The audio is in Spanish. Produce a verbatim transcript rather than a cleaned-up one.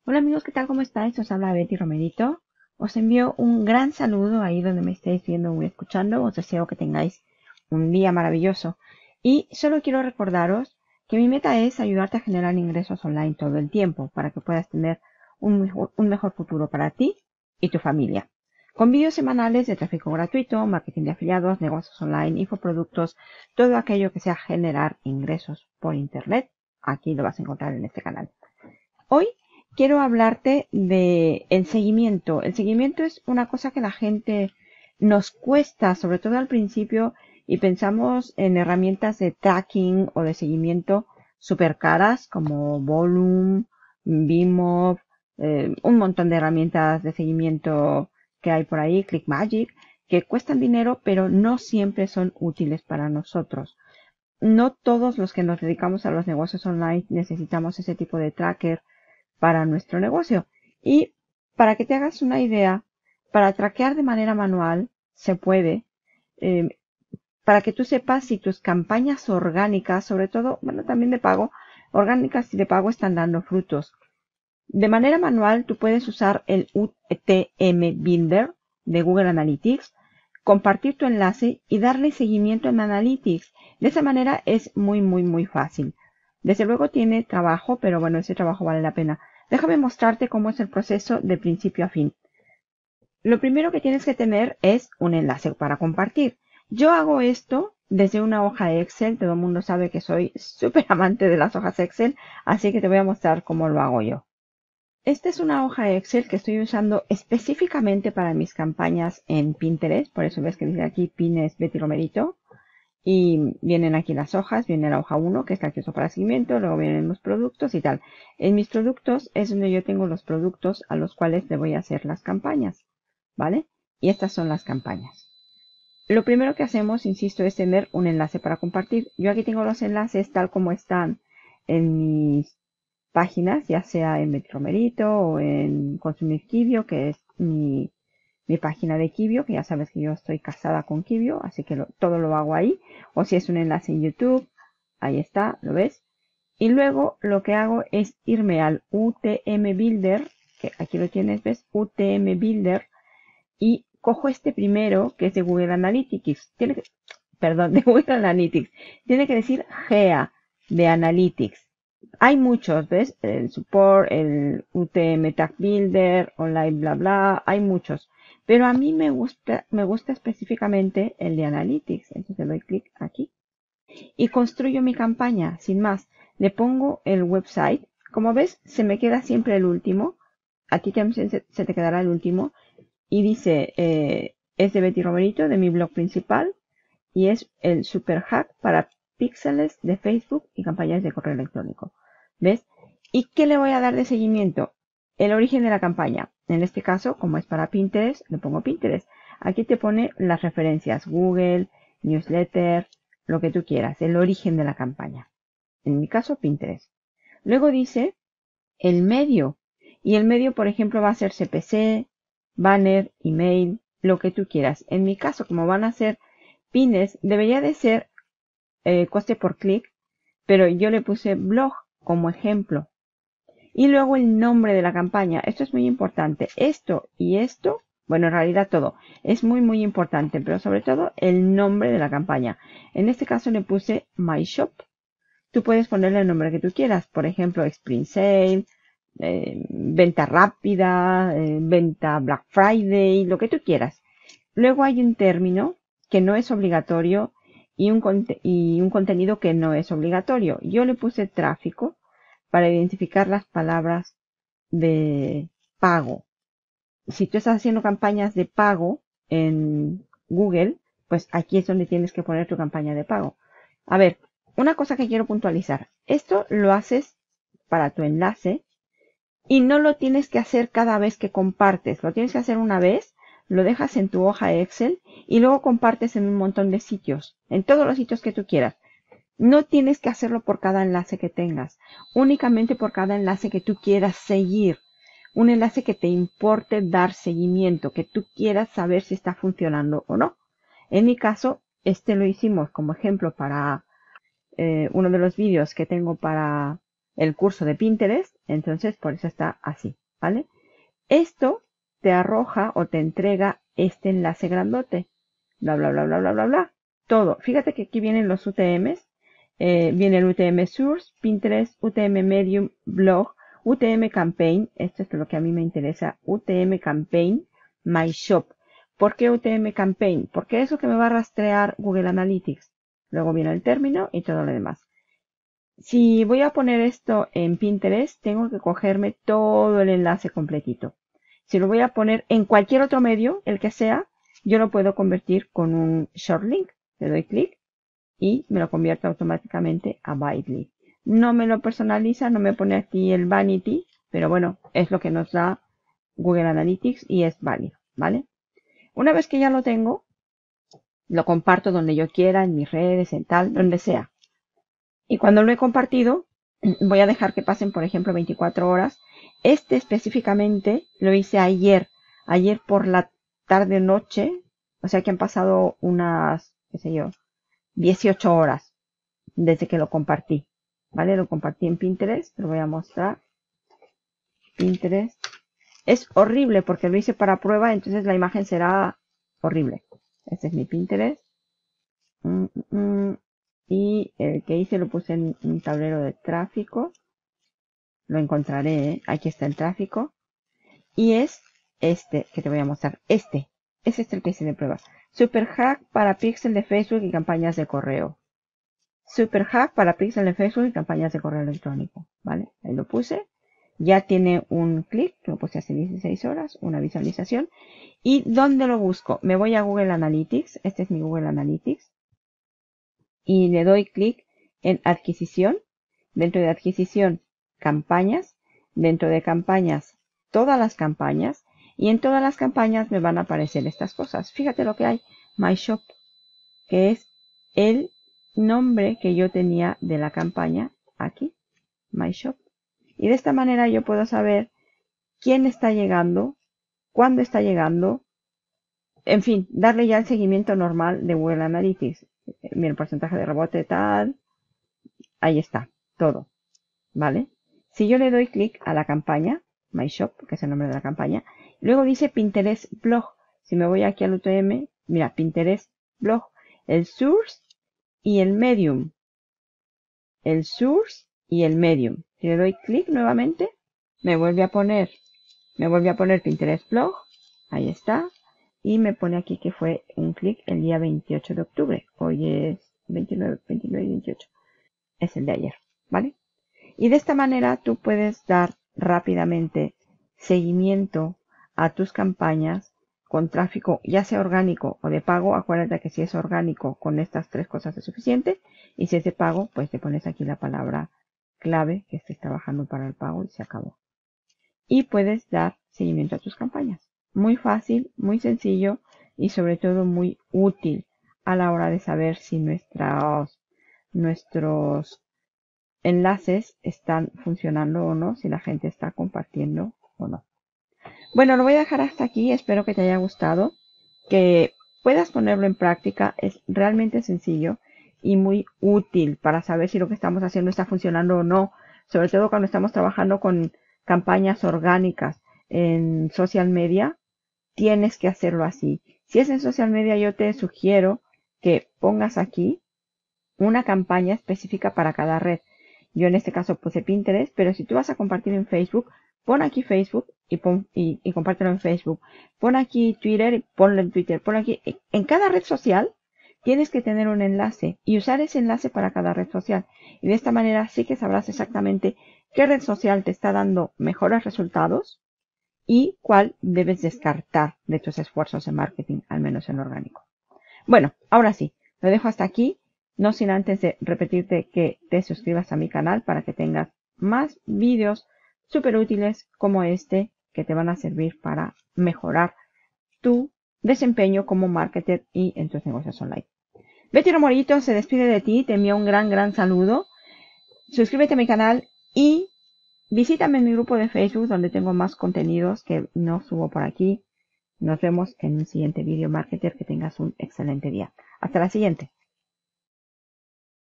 Hola amigos, ¿qué tal? ¿Cómo estáis? Os habla Betty Romerito. Os envío un gran saludo ahí donde me estéis viendo o escuchando. Os deseo que tengáis un día maravilloso. Y solo quiero recordaros que mi meta es ayudarte a generar ingresos online todo el tiempo para que puedas tener un mejor, un mejor futuro para ti y tu familia. Con vídeos semanales de tráfico gratuito, marketing de afiliados, negocios online, infoproductos, todo aquello que sea generar ingresos por internet, aquí lo vas a encontrar en este canal. Hoy quiero hablarte de el seguimiento. El seguimiento es una cosa que la gente nos cuesta, sobre todo al principio, y pensamos en herramientas de tracking o de seguimiento súper caras como Volume, Beamob, eh, un montón de herramientas de seguimiento que hay por ahí, ClickMagick, que cuestan dinero, pero no siempre son útiles para nosotros. No todos los que nos dedicamos a los negocios online necesitamos ese tipo de tracker para nuestro negocio. Y para que te hagas una idea, para traquear de manera manual se puede, eh, para que tú sepas si tus campañas orgánicas, sobre todo, bueno, también de pago, orgánicas y de pago están dando frutos. De manera manual, tú puedes usar el U T M Builder de Google Analytics, compartir tu enlace y darle seguimiento en Analytics. De esa manera es muy, muy, muy fácil. Desde luego tiene trabajo, pero bueno, ese trabajo vale la pena. Déjame mostrarte cómo es el proceso de principio a fin. Lo primero que tienes que tener es un enlace para compartir. Yo hago esto desde una hoja Excel. Todo el mundo sabe que soy súper amante de las hojas Excel, así que te voy a mostrar cómo lo hago yo. Esta es una hoja Excel que estoy usando específicamente para mis campañas en Pinterest. Por eso ves que dice aquí Pines Betty Romerito. Y vienen aquí las hojas, viene la hoja uno, que es la que uso para seguimiento, luego vienen los productos y tal. En mis productos es donde yo tengo los productos a los cuales le voy a hacer las campañas, ¿vale? Y estas son las campañas. Lo primero que hacemos, insisto, es tener un enlace para compartir. Yo aquí tengo los enlaces tal como están en mis páginas, ya sea en Betty Romerito o en Consumir Kibio, que es mi mi página de Kibio, que ya sabes que yo estoy casada con Kibio, así que lo, todo lo hago ahí. O si es un enlace en YouTube, ahí está, ¿lo ves? Y luego lo que hago es irme al U T M Builder, que aquí lo tienes, ¿ves? U T M Builder, y cojo este primero, que es de Google Analytics. Tiene que, perdón, de Google Analytics. Tiene que decir G E A, de Analytics. Hay muchos, ¿ves? El support, el U T M Tag Builder, online bla bla, hay muchos. Pero a mí me gusta, me gusta específicamente el de Analytics. Entonces le doy clic aquí y construyo mi campaña, sin más. Le pongo el website. Como ves, se me queda siempre el último. A ti también se, se te quedará el último. Y dice, eh, es de Betty Romerito, de mi blog principal. Y es el super hack para píxeles de Facebook y campañas de correo electrónico. ¿Ves? ¿Y qué le voy a dar de seguimiento? El origen de la campaña. En este caso, como es para Pinterest, le pongo Pinterest. Aquí te pone las referencias, Google, newsletter, lo que tú quieras, el origen de la campaña. En mi caso, Pinterest. Luego dice el medio. Y el medio, por ejemplo, va a ser C P C, banner, email, lo que tú quieras. En mi caso, como van a ser pines, debería de ser eh, coste por clic, pero yo le puse blog como ejemplo. Y luego el nombre de la campaña. Esto es muy importante. Esto y esto, bueno, en realidad todo, es muy muy importante, pero sobre todo el nombre de la campaña. En este caso le puse My Shop. Tú puedes ponerle el nombre que tú quieras, por ejemplo, Spring Sale, eh, venta rápida, eh, venta Black Friday, lo que tú quieras. Luego hay un término que no es obligatorio y un, y un contenido que no es obligatorio. Yo le puse tráfico para identificar las palabras de pago. Si tú estás haciendo campañas de pago en Google, pues aquí es donde tienes que poner tu campaña de pago. A ver, una cosa que quiero puntualizar. Esto lo haces para tu enlace y no lo tienes que hacer cada vez que compartes. Lo tienes que hacer una vez, lo dejas en tu hoja Excel y luego compartes en un montón de sitios, en todos los sitios que tú quieras. No tienes que hacerlo por cada enlace que tengas, únicamente por cada enlace que tú quieras seguir. Un enlace que te importe dar seguimiento, que tú quieras saber si está funcionando o no. En mi caso, este lo hicimos como ejemplo para eh, uno de los vídeos que tengo para el curso de Pinterest, entonces por eso está así, ¿vale? Esto te arroja o te entrega este enlace grandote, bla, bla, bla, bla, bla, bla, bla, todo. Fíjate que aquí vienen los U T Ms, eh, viene el U T M Source, Pinterest, U T M Medium, Blog, U T M Campaign, esto es lo que a mí me interesa, U T M Campaign, My Shop. ¿Por qué U T M Campaign? Porque eso que me va a rastrear Google Analytics. Luego viene el término y todo lo demás. Si voy a poner esto en Pinterest, tengo que cogerme todo el enlace completito. Si lo voy a poner en cualquier otro medio, el que sea, yo lo puedo convertir con un short link. Le doy clic y me lo convierte automáticamente a Bitly. No me lo personaliza, no me pone aquí el vanity, pero bueno, es lo que nos da Google Analytics y es válido, ¿vale? Una vez que ya lo tengo, lo comparto donde yo quiera, en mis redes, en tal, donde sea. Y cuando lo he compartido, voy a dejar que pasen, por ejemplo, veinticuatro horas. Este específicamente lo hice ayer, ayer por la tarde noche, o sea que han pasado unas, qué sé yo, dieciocho horas desde que lo compartí, ¿vale? Lo compartí en Pinterest, lo voy a mostrar. Pinterest. Es horrible porque lo hice para prueba, entonces la imagen será horrible. Este es mi Pinterest. Mm, mm, y el que hice lo puse en un tablero de tráfico. Lo encontraré, ¿eh? Aquí está el tráfico. Y es este que te voy a mostrar. Este. Es este el que hice de prueba. Super hack para pixel de Facebook y campañas de correo. Super hack para pixel de Facebook y campañas de correo electrónico. ¿Vale? Ahí lo puse. Ya tiene un clic, lo puse hace dieciséis horas, una visualización. ¿Y dónde lo busco? Me voy a Google Analytics. Este es mi Google Analytics. Y le doy clic en adquisición. Dentro de adquisición, campañas. Dentro de campañas, todas las campañas. Y en todas las campañas me van a aparecer estas cosas. Fíjate lo que hay. My Shop, que es el nombre que yo tenía de la campaña aquí. My Shop. Y de esta manera yo puedo saber quién está llegando, cuándo está llegando. En fin, darle ya el seguimiento normal de Google Analytics. Mira, el porcentaje de rebote tal. Ahí está, todo. ¿Vale? Si yo le doy clic a la campaña, My Shop, que es el nombre de la campaña, luego dice Pinterest Blog. Si me voy aquí al U T M, mira, Pinterest Blog, el Source y el Medium. El Source y el Medium. Si le doy clic nuevamente, me vuelve a poner, me vuelve a poner Pinterest Blog. Ahí está. Y me pone aquí que fue un clic el día veintiocho de octubre. Hoy es veintinueve, veintinueve y veintiocho. Es el de ayer, ¿vale? Y de esta manera tú puedes dar rápidamente seguimiento a tus campañas con tráfico, ya sea orgánico o de pago. Acuérdate que si es orgánico, con estas tres cosas es suficiente. Y si es de pago, pues te pones aquí la palabra clave que estés trabajando para el pago y se acabó. Y puedes dar seguimiento a tus campañas. Muy fácil, muy sencillo y sobre todo muy útil a la hora de saber si nuestros, nuestros enlaces están funcionando o no, si la gente está compartiendo o no. Bueno, lo voy a dejar hasta aquí. Espero que te haya gustado, que puedas ponerlo en práctica. Es realmente sencillo y muy útil para saber si lo que estamos haciendo está funcionando o no, sobre todo cuando estamos trabajando con campañas orgánicas en social media. Tienes que hacerlo así. Si es en social media, yo te sugiero que pongas aquí una campaña específica para cada red. Yo en este caso puse Pinterest, pero si tú vas a compartir en Facebook, pon aquí Facebook y, pon, y, y compártelo en Facebook. Pon aquí Twitter y ponlo en Twitter. Pon aquí, en cada red social tienes que tener un enlace y usar ese enlace para cada red social. Y de esta manera sí que sabrás exactamente qué red social te está dando mejores resultados y cuál debes descartar de tus esfuerzos de marketing, al menos en orgánico. Bueno, ahora sí, lo dejo hasta aquí. No sin antes de repetirte que te suscribas a mi canal para que tengas más vídeos súper útiles como este que te van a servir para mejorar tu desempeño como marketer y en tus negocios online. Betty Romorito se despide de ti, te envía un gran, gran saludo. Suscríbete a mi canal y visítame en mi grupo de Facebook donde tengo más contenidos que no subo por aquí. Nos vemos en un siguiente video, marketer. Que tengas un excelente día. Hasta la siguiente.